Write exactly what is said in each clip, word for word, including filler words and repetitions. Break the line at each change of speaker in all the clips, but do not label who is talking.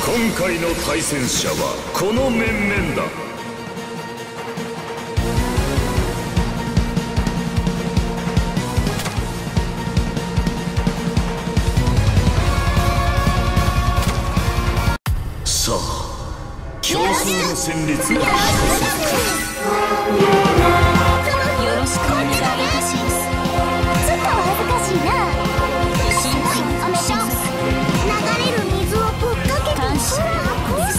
今回の対戦者はこの面々だ。さあ、競争の旋律が
よろしくお願いいたします。ちょっと恥ずかしいな。おめでとう。流れる水をぶっかけて感謝です。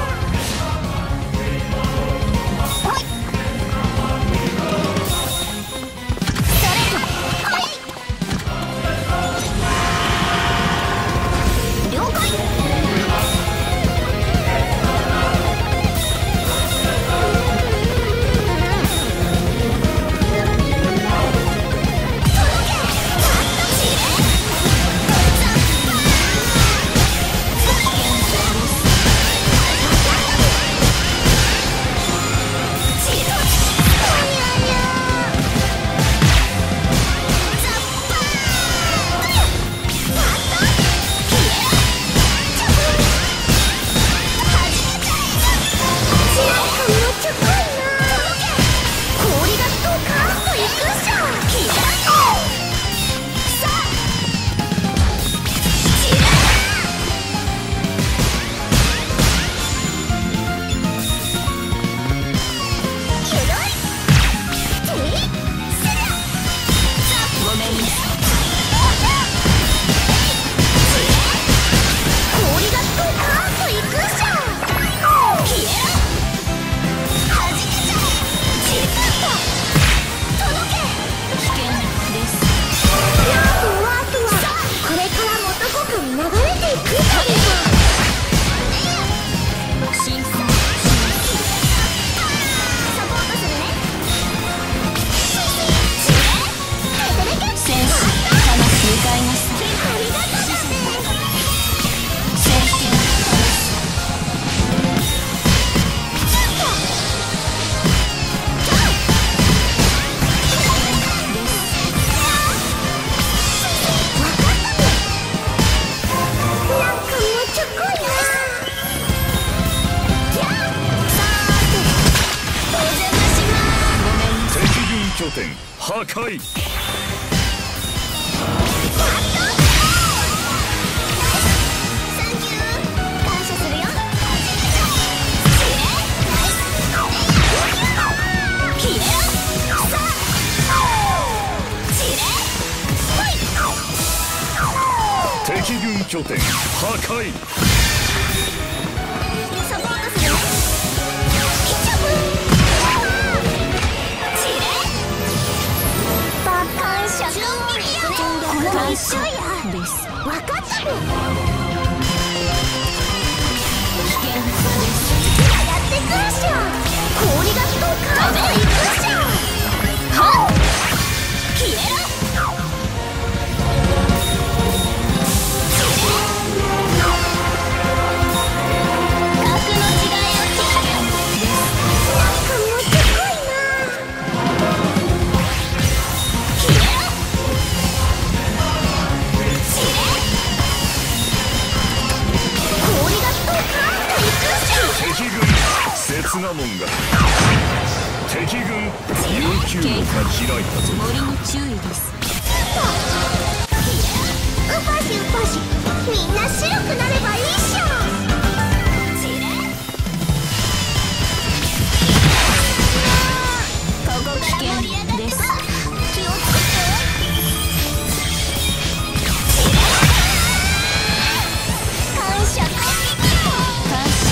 破壊。敵軍拠点破壊。
感謝です。分かったべ。危険です。次はやってくるっしょ。氷がドカンといくっしょ。はっ、消えろ。格の違いを危険です。なんかもうちょこいな。
刹那門が敵軍悠久のが開いたぞ。
森に注意です。ウパシウパシ、みんな白くなればいいっしょ。ここが危険です。気をつけて。感謝感謝。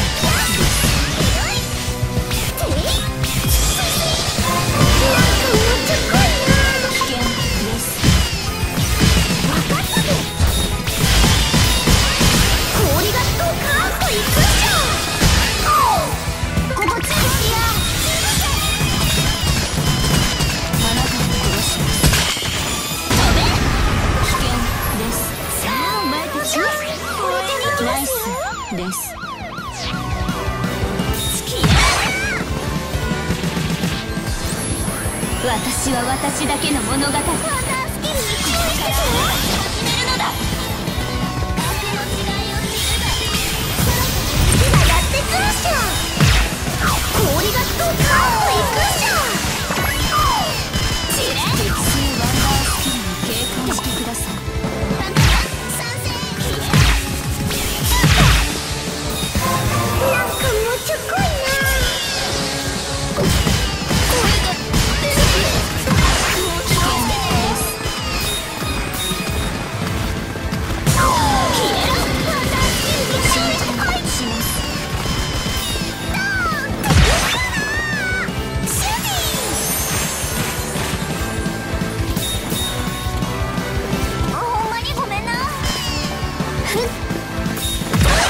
ナイスです。私は私だけの物語。また好きに決めるのだ。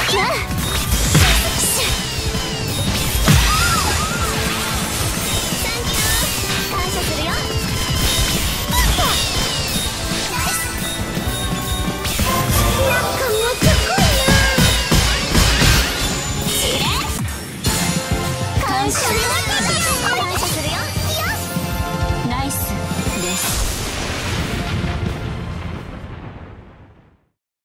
や